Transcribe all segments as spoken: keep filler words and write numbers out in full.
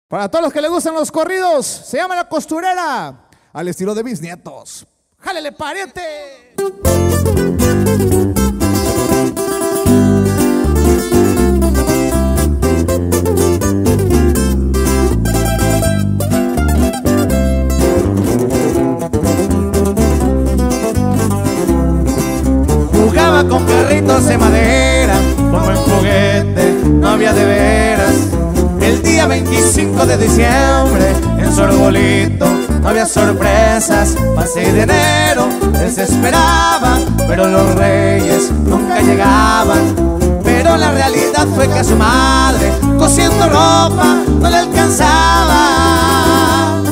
Para todos los que les gustan los corridos, se llama La Costurera, al estilo de mis nietos. ¡Jálele, pariente! Jugaba con carritos de madera, como en juguete, no había de veras. El día veinticinco de diciembre, en su arbolito, no había sorpresas. Pasé de enero, él se esperaba, pero los reyes nunca llegaban. Pero la realidad fue que a su madre, cosiendo ropa, no le alcanzaba.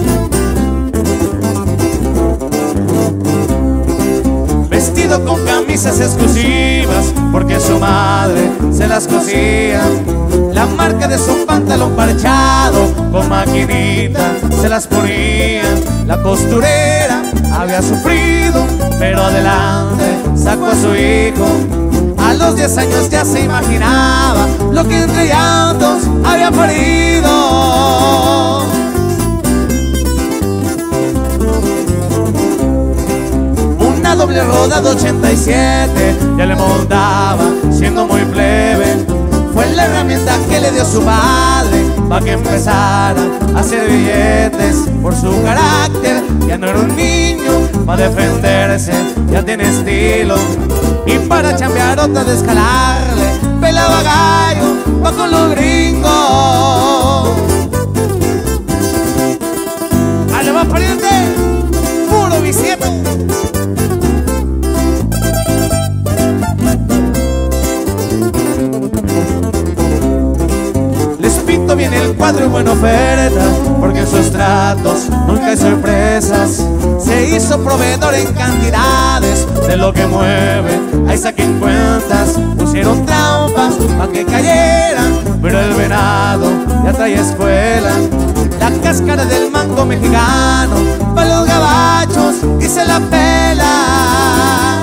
Vestido con camisas exclusivas, porque su madre se las cosía. La marca de su pantalón parchado, con maquinita se las ponía. La costurera había sufrido, pero adelante sacó a su hijo. A los diez años ya se imaginaba lo que entre llantos había parido. Una doble roda de ochenta y siete ya le montaba siendo muy plebe. Fue la herramienta que le dio su padre para que empezara a hacer billetes. Por su carácter ya no era un niño, para defenderse ya tiene estilo. Y para chambear otra de escalarle, pelaba gallo va con los gringos. ¡Ale va, pariente! ¡Puro bicieto! Viene el cuadro y buena oferta, porque en sus tratos nunca hay sorpresas. Se hizo proveedor en cantidades de lo que mueve, ahí saquen cuentas. Pusieron trampas para que cayeran, pero el venado ya trae escuela. La cáscara del mango mexicano para los gabachos y se la pela.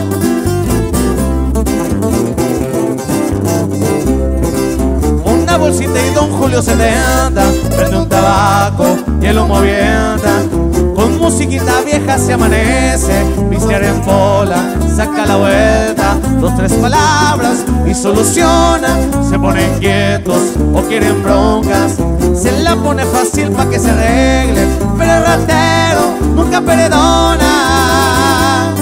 Bolsita y don Julio setenta prende un tabaco y el humo avienta. Con musiquita vieja se amanece, viste en bola, saca la vuelta. Dos, tres palabras y soluciona. Se ponen quietos o quieren broncas, se la pone fácil pa' que se arregle, pero el ratero nunca perdona.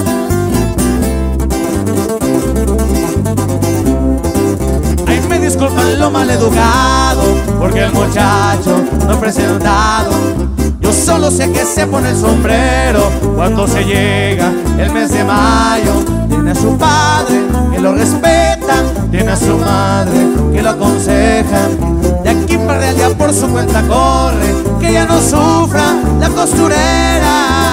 Disculpan lo mal educado, porque el muchacho no ha presentado. Yo solo sé que se pone el sombrero cuando se llega el mes de mayo. Tiene a su padre que lo respeta, tiene a su madre que lo aconseja. De aquí para allá por su cuenta corre, que ya no sufra la costurera.